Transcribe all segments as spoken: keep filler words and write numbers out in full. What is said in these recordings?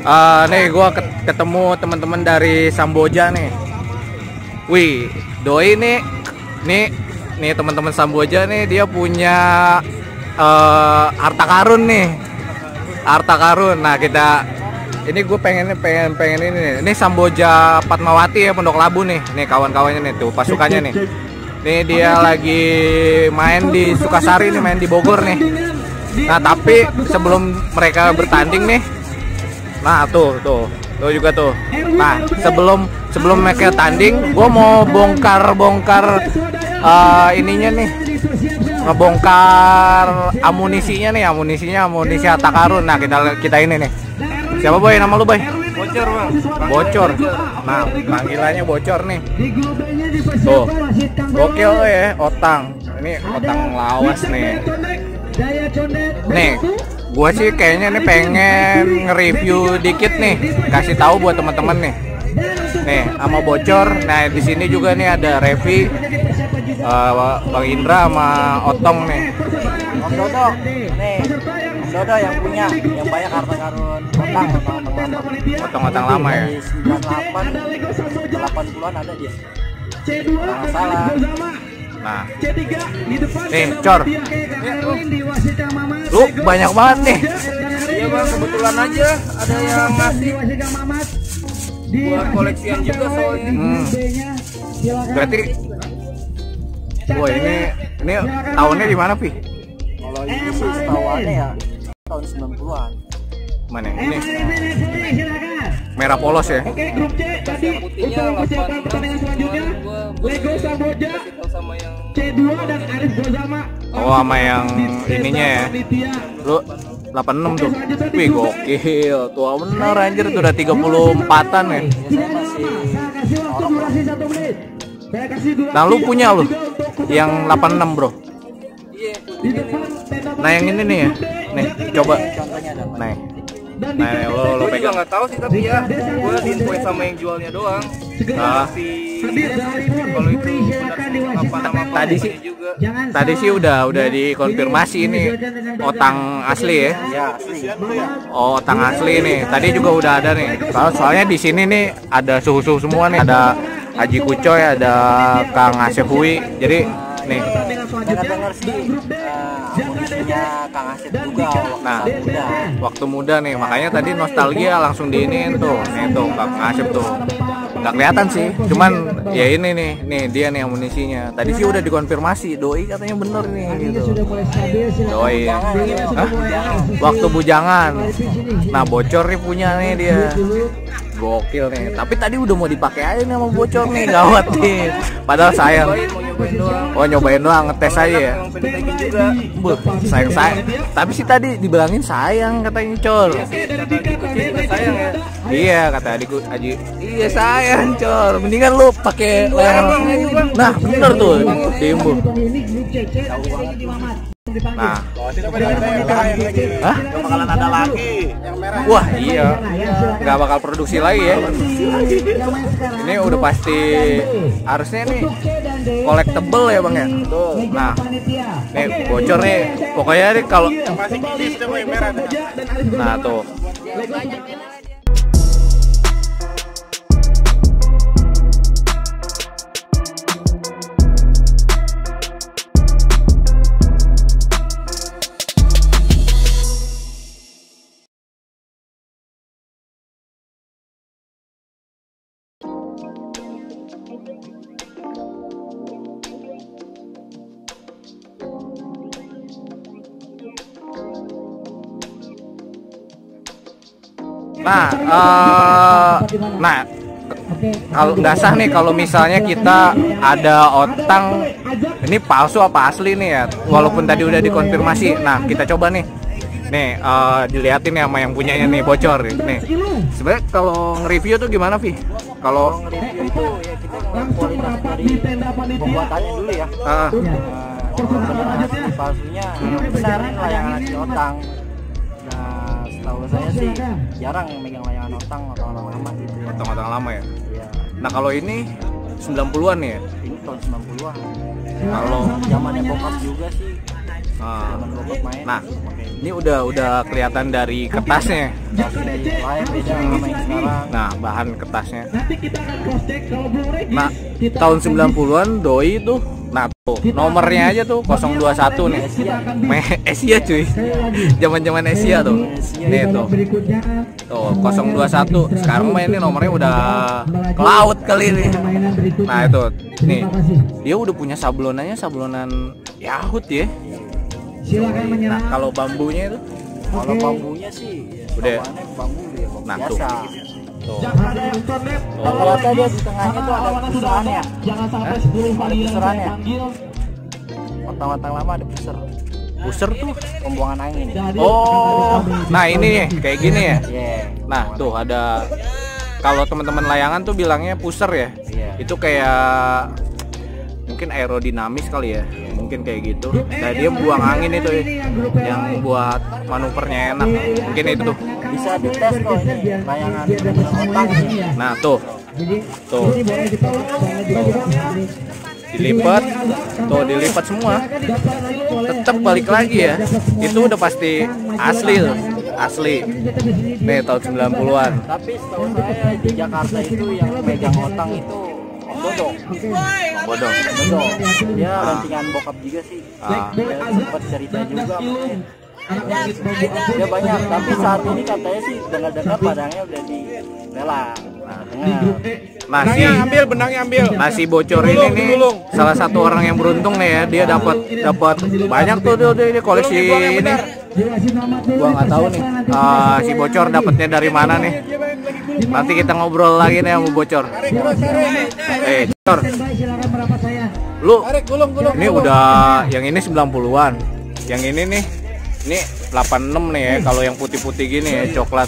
Uh, nih gua ketemu teman-teman dari Samboja nih. Wih, doi nih, nih, nih teman-teman Samboja nih dia punya uh, harta karun nih, harta karun. Nah kita, ini gue pengen pengen pengen ini nih. Ini Samboja Fatmawati ya, Pondok Labu nih, nih kawan-kawannya nih tuh pasukannya nih. Nih dia lagi main di Sukasari nih, main di Bogor nih. Nah tapi sebelum mereka bertanding nih, nah tuh tuh tuh juga tuh. Nah sebelum sebelum mereka tanding, gue mau bongkar bongkar uh, ininya nih, ngebongkar amunisinya nih, amunisinya amunisi harta karun. Nah kita kita ini nih. Siapa boy? Nama lu boy? Bocor bang. Bocor. Nah panggilannya bocor nih. Tuh, gokil ya, otang. Ini otang lawas nih. Nih, gua sih kayaknya nih pengen nge-review dikit nih, kasih tahu buat teman-teman nih. Nih, sama bocor. Nah di sini juga nih ada Revi, uh, Bang Indra sama Otong nih. Om Dodo, nih Om Dodo yang punya, yang banyak harta karun otang, otang lama. Otang-otang lama ya. sembilan puluh delapan, delapan puluhan ada dia. Nggak salah. Nah, nih Cor, lu banyak banget nih. Iya bang, kebetulan aja ada yang ngasih buat koleksian juga soalnya. Hmm. Berarti, wah ini ini tahunnya di mana Pi? Kalau ini sih setahuannya ya tahun sembilan puluhan. Mana ini? Merah polos ya? Oke, grup C tadi persiapan pertandingan selanjutnya Lego Samboja sama yang C dua dan Arif Gozama. Oh sama yang ininya ya. Lu delapan puluh enam tuh. Wih gokil. Tua bener anjir tuh udah tiga puluh empatan ya. Nah lu punya lu yang delapan puluh enam bro. Nah yang ini nih ya. Nih coba. Nah. Nah, lo lo pegang. Nggak tahu sih tapi ya, gue diinfoin sama yang jualnya doang. Nah, kalau itu apa nama tadi sih juga. Tadi sih udah udah dikonfirmasi ini otang asli ya. Iya, asli. Oh, otang asli nih. Tadi juga udah ada nih. Soal soalnya di sini nih ada suhu-suhu semua nih. Ada Haji Kucoy, ada Kang Asep Hui. Jadi nih. Dengar-dengar sih amunisinya Kang Asep juga waktu nah, muda. Waktu muda nih, makanya tadi nostalgia langsung diinin tuh. Nih tuh Kang Asep tuh. Nggak kelihatan sih, cuman ya ini nih, nih dia nih amunisinya. Tadi sih udah dikonfirmasi, doi katanya bener nih gitu. Doi ya. Hah? Waktu bujangan. Nah bocor nih punya nih dia. Gokil nih. Tapi tadi udah mau dipakai aja nih sama bocor nih, gawat nih. Padahal sayang. Oh nyobain doang, ngetes aja ya. Buh, sayang sayang. Tapi sih tadi dibilangin sayang katanya Cor. Sayang ya. Iya kata adikku Aji. Iya sayang Cor. Mendingan lu pakai layangan. Nah bener tuh diimbu. Nah, hah? Bakalan ada lagi yang merah. Wah iya, nggak bakal produksi lagi ya. Ini udah pasti harusnya nih collectible ya bang ya. Nah, nih bocor nih. Pokoknya nih kalau Masih kidis sama yang merah. nah tuh. Nah, uh, nah kalau nggak sah nih kalau misalnya kita ada otang ini palsu apa asli nih ya, walaupun tadi udah dikonfirmasi. Nah kita coba nih, nih uh, diliatin ya sama yang punyanya nih bocor nih. Sebenarnya kalau nge-review tuh gimana Vi? Kalau nge-review itu ya kita ngeliat kualitas dari pembuatannya dulu ya. Uh, uh, palsunya yang benar layangan asli otang. Tahu saya sih jarang megang layangan otang otang lama gitu ya. Otang-otang lama ya? Iya. Nah kalau ini sembilan puluhan nih ya? Ini tahun sembilan puluhan. Kalau zamannya bokap juga sih. Ah. Zaman bokap main. Nah, ini udah udah kelihatan dari kertasnya. Lain beda sama yang sekarang. Nah, bahan kertasnya. Nah, tahun sembilan puluhan doi tuh. Nah, tuh nomornya aja tuh nol dua satu nih. Me Asia cuy. Zaman-zaman Asia tuh. Nih tuh. Tuh nol dua satu. Sekarang mah ini nomornya udah ke laut kali ini. Nah, itu nih. Dia udah punya sablonannya, sablonan Yahut ya. Nah, kalau bambunya itu Kalau bambunya sih udah bawaannya bambu ya, bambu nah, biasa. tuh. Rata-rata dia di tengahnya tuh ada puserannya. Jangan sampai Hah? sepuluh kali yang Puserannya. panggil. Watang-watang lama ada puser. Puser tuh. Pembuangan angin. Oh, nah ini nih kayak gini ya. Iya. Nah, tuh ada kalau teman-teman layangan tuh bilangnya puser ya. Iya. Itu kayak mungkin aerodinamis kali ya. Mungkin kayak gitu. Nah, dia buang angin itu ya, yang buat manuvernya enak. Mungkin itu tuh. Bisa dites kok ini layangan otang sih. Nah, tuh. Tuh. Dilipat. Tuh, dilipat semua. Tetap balik lagi ya. Itu udah pasti asli tuh. Asli. Nih tahun sembilan puluhan. Tapi setahu saya di Jakarta itu yang megang otang itu Om Dodo. Bodoh. Dodo. Dia rantingan bokap juga sih. Ah. Dia sempat cerita juga. Dia banyak, tapi saat ini katanya sih dengar-dengar barangnya udah dilelang. Nah, dengar. Nasi ambil benangnya ambil. nasi bocor ini nih salah satu orang yang beruntung nih ya, dia dapat dapat banyak tuh tuh dia koleksi ini. Gua nggak tahu nih uh, si bocor dapatnya dari mana nih. Nanti kita ngobrol lagi nih sama bocor. Eh, bocor. Lu ini udah yang ini sembilan puluhan. Yang ini nih ini delapan puluh enam nih ya, kalau yang putih-putih gini ya, coklat.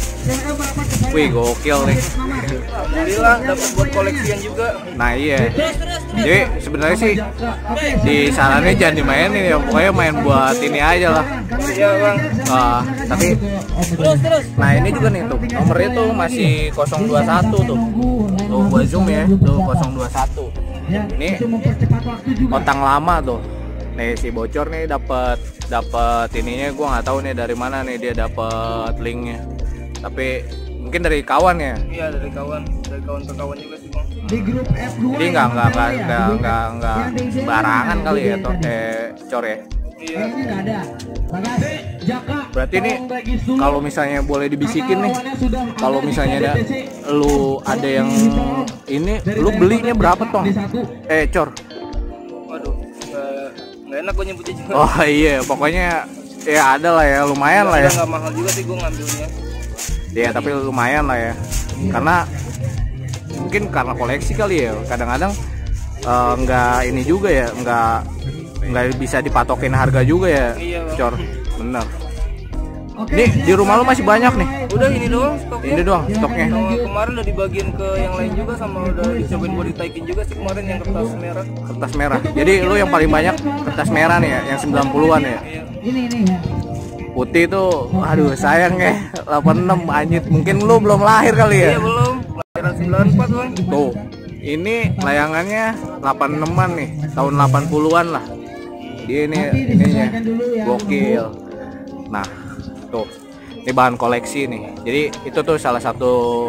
Wih, gokil nih. Alhamdulillah dapat buat koleksian juga. Nah iya, jadi sebenarnya sih disarannya jangan dimainin ya, pokoknya main buat ini aja lah. Iya bang. Uh, tapi nah ini juga nih tuh nomornya tuh masih nol dua satu tuh. Tuh gua zoom ya, tuh nol dua satu. Ini otang lama tuh. Nih si bocor nih dapat dapat ininya, gua nggak tahu nih dari mana nih dia dapat linknya. Tapi mungkin dari kawan ya. Iya dari kawan, dari kawan ke kawan juga sih bang. Di grup F dua. Jadi nggak nggak nggak nggak nggak nggak barangan kali ya toh eh cor ya. Iya. Ini nggak ada. Bagas, Jaka. Berarti nih kalau misalnya boleh dibisikin nih, kalau misalnya ada lu ada yang ini, lu belinya berapa toh? Eh cor. Waduh, nggak nggak enak gue nyebutnya juga. Oh iya, pokoknya ya ada lah ya, lumayan lah ya. Nggak mahal juga sih gue ngambilnya. Ya tapi lumayan lah ya, karena mungkin karena koleksi kali ya. Kadang-kadang uh, nggak ini juga ya, nggak nggak bisa dipatokin harga juga ya, Iya, Bang. cor. Bener. Nih di rumah lu masih banyak nih. Udah ini doang stoknya. Ini doang stoknya. Sama kemarin udah dibagiin ke yang lain juga, sama udah dicobain buat ditaikin juga sih kemarin yang kertas merah. Kertas merah. Jadi lu yang paling banyak kertas merah nih ya, yang sembilan puluhan ya. Iya. Ini ini ya. Putih tuh, aduh sayang ya, delapan puluh enam anjir. Mungkin lu belum lahir kali ya. Iya belum. Lahiran sembilan puluh empat bang. Tuh, ini layangannya delapan puluh enaman nih, tahun delapan puluhan lah. Dia ini ininya gokil. Nah, tuh, ini bahan koleksi nih. Jadi itu tuh salah satu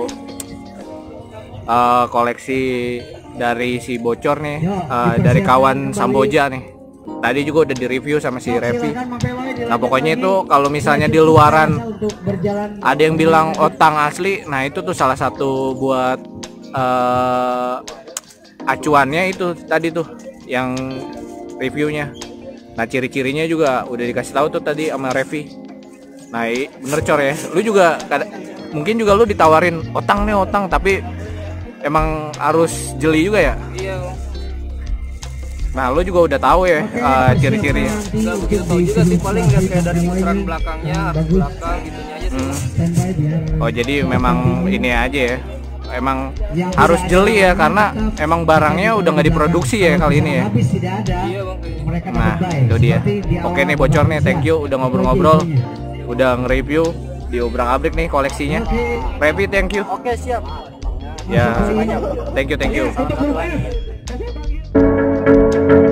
uh, koleksi dari si bocor nih, uh, dari kawan Samboja nih. Tadi juga udah direview sama si Revi. Nah pokoknya itu kalau misalnya di luaran ada yang bilang otang asli, nah itu tuh salah satu buat uh, acuannya itu tadi tuh yang reviewnya. Nah ciri-cirinya juga udah dikasih tahu tuh tadi sama Revi. Nah bener cor ya, lu juga mungkin juga lu ditawarin otang nih otang, tapi emang harus jeli juga ya. Iya. Nah, lu juga udah tahu ya uh, ciri-cirinya. Nggak begitu tahu juga sih, paling lihat kayak dari puteran belakangnya, arah belakang gitunya aja sih. Hmm. Oh, jadi memang ini aja ya. Emang harus jeli ya, karena emang barangnya udah nggak diproduksi ya kali ini ya. Iya bang kayaknya. Nah, itu dia. Oke nih bocor nih, thank you udah ngobrol-ngobrol, udah nge-review di obrak-abrik nih koleksinya. Revi, thank you. Oke, siap. Ya, thank you, thank you. Satu lagi.